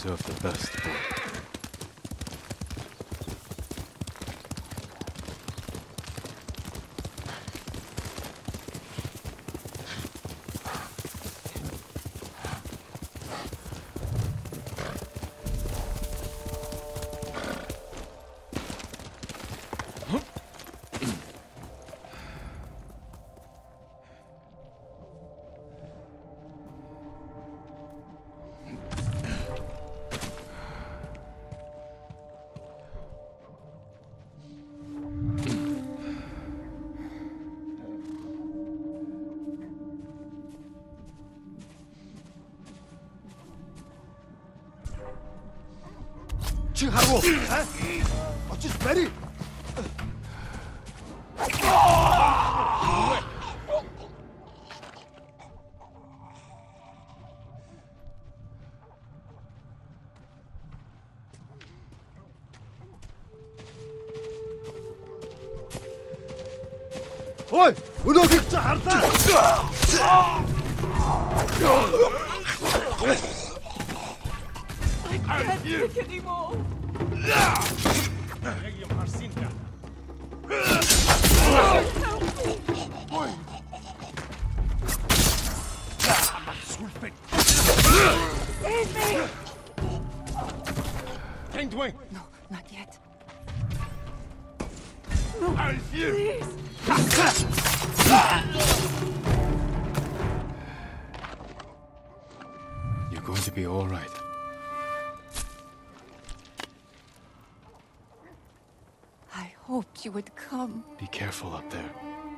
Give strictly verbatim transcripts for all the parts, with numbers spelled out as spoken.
deserve the best, boy. Чи харав уу? Очиж барь. Ой, өнөөдөр чи харлаа. I can't take anymore. Regium Harsinta. Save me! Tendway! No, not yet. Alfie! Please! You're going to be all right. I hoped you would come. Be careful up there.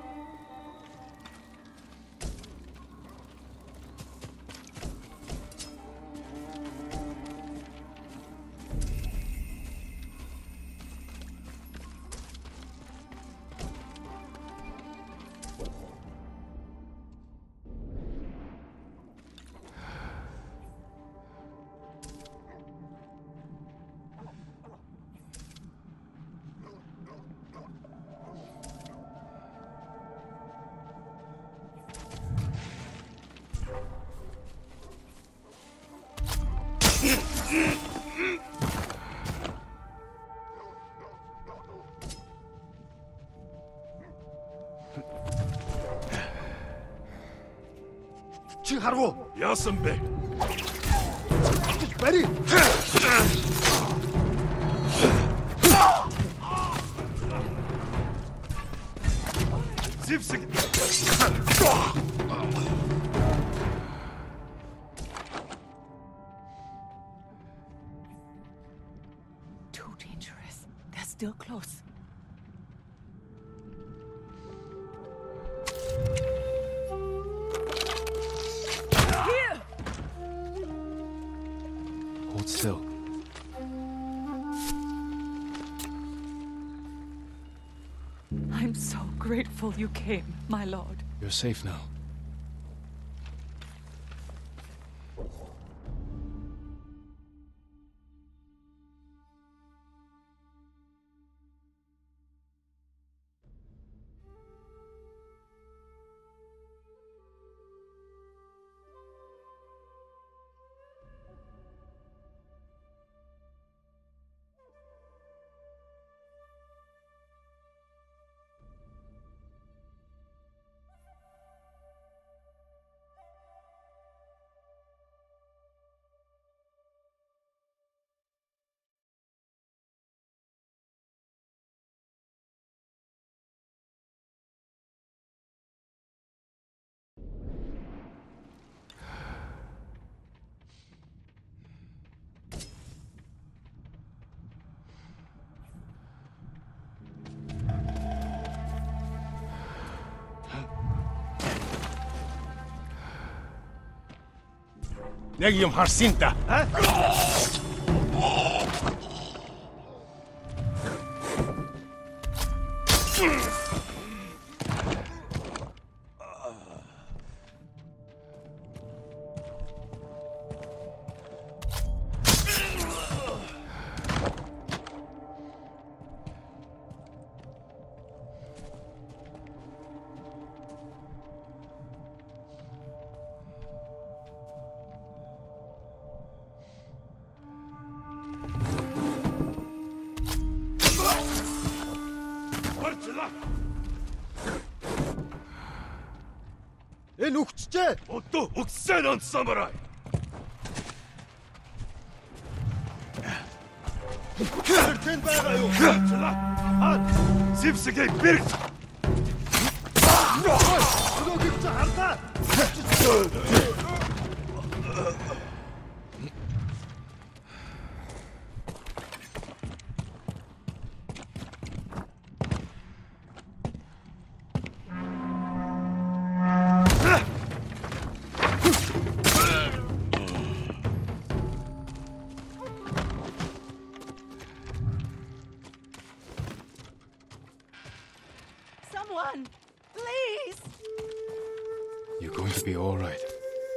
Чи харав уу? Яасан бэ? Очиж барь. Зевсэг! Too dangerous. They're still close. Here! Hold still. I'm so grateful you came, my lord. You're safe now. Regium Harsinta. Энэ үхчихээ. Одоо өгсөн он самурай. Тэнд байгаа юу? Аа, зевсгээ бэрх. Өнөөдөр чи хардаа. Someone! Please! You're going to be all right.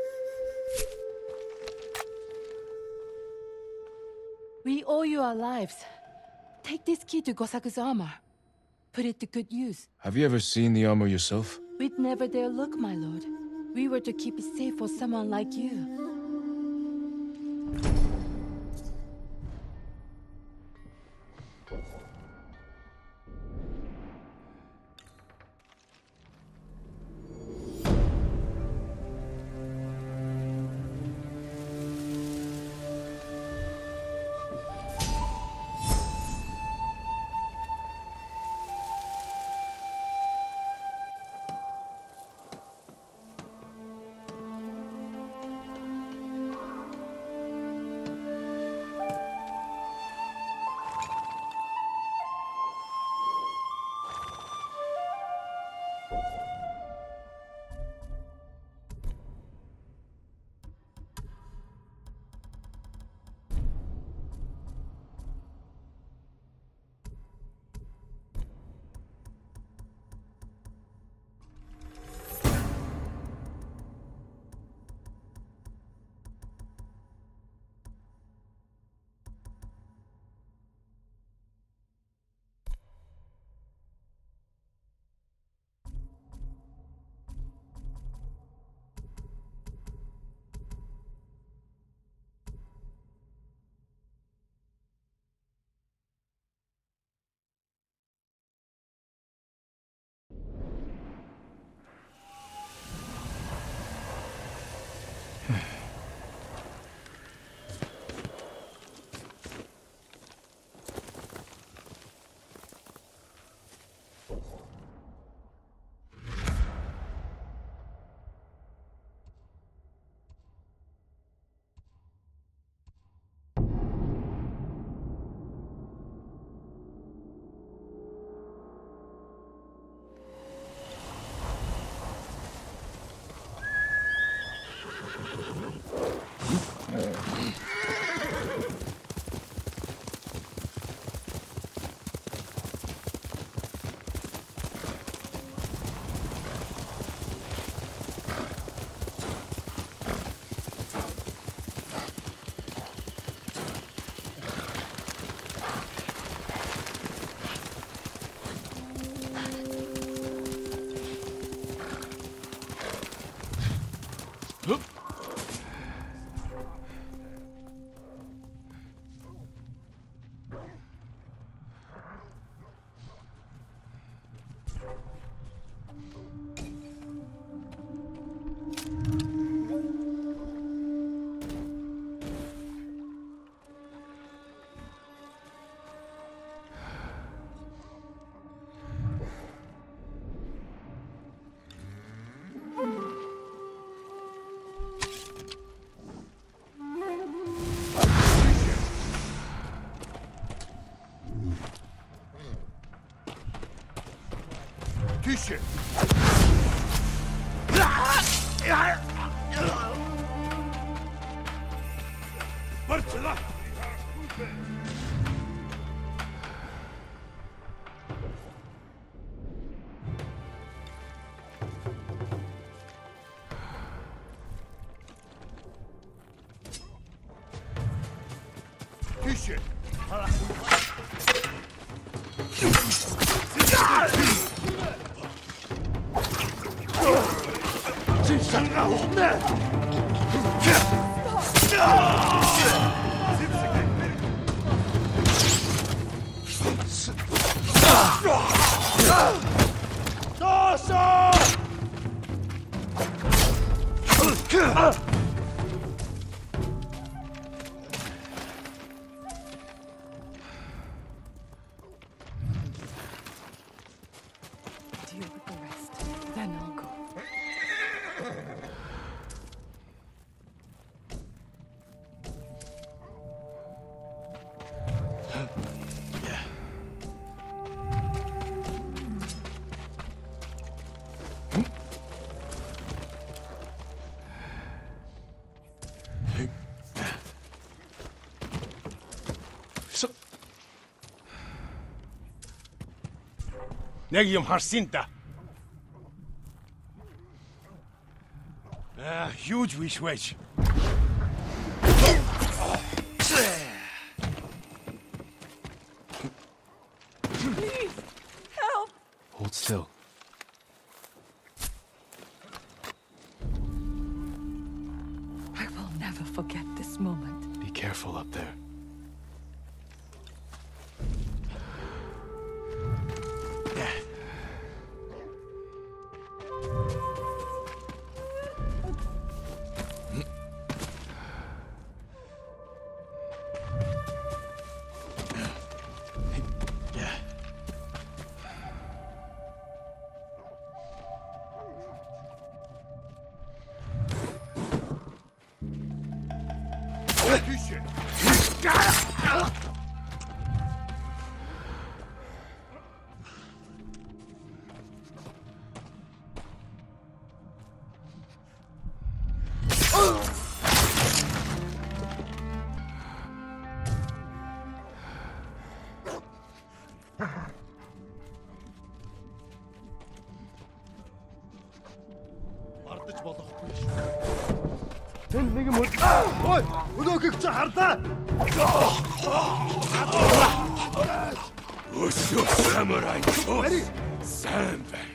We owe you our lives. Take this key to Gosaku's armor. Put it to good use. Have you ever seen the armor yourself? We'd never dare look, my lord. We were to keep it safe for someone like you. Тише. Барчла. Тише. 진상가 없네. 또 Deal with the rest. Then I'll go. So, Нэг юм харсан да. Ah, huge wish wish. Please, help! hold still. I will never forget this moment. Be careful up there. Tüsche. Мардаж болохгүй шүү. Тэн нэг юм. Ой, өнөөхийг чи хардаа. Усё самурай. Самбай.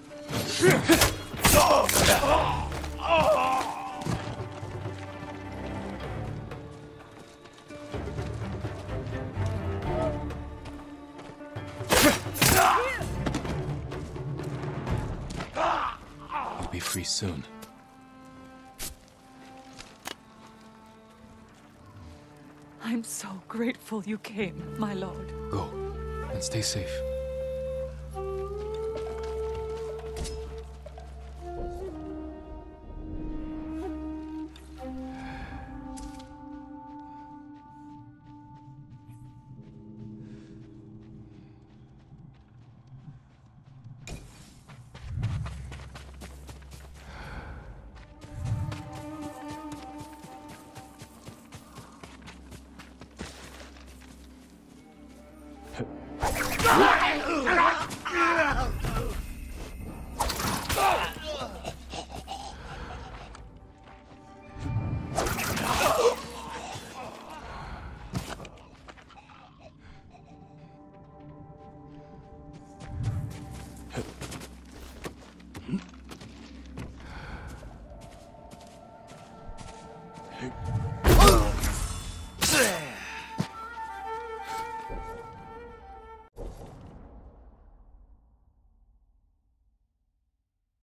You'll be free soon. I'm so grateful you came, my lord. Go, and stay safe. Ah!